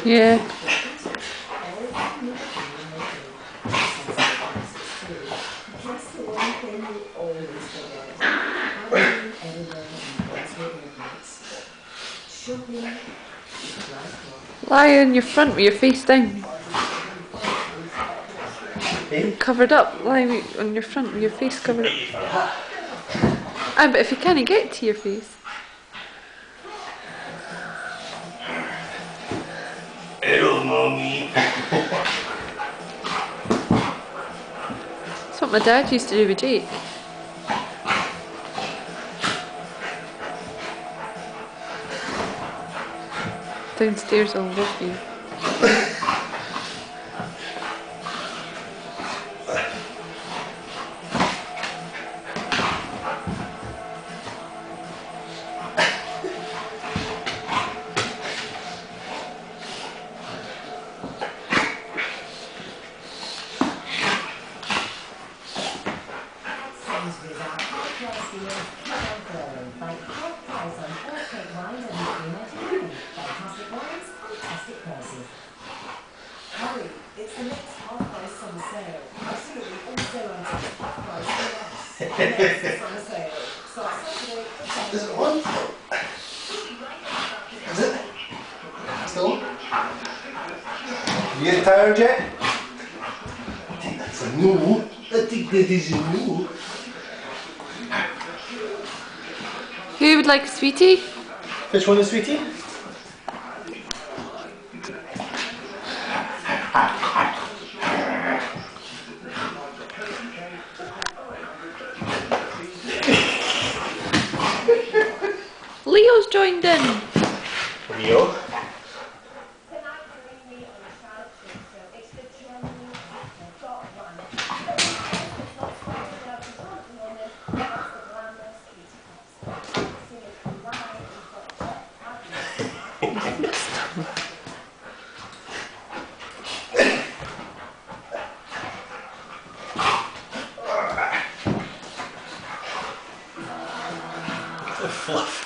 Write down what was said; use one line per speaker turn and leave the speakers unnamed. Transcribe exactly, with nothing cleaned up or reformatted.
Yeah. Lie on your front with your face down.
Hey?
Covered up. Lie on your front with your face covered up. Ah, but if you can't get to your face.
Hello, mommy.
That's what my dad used to do with Jake. Downstairs, I'll love you.
Harry, it's the next half price summer sale. Absolutely all sale items half price plus. Next summer sale. Starts Saturday.
Is it on? Is it? Still? You getting tired yet? I think that's a no. I think that is a no.
Who would like a sweetie?
Which one is sweetie?
Leo's joined in.
Leo? Fluff.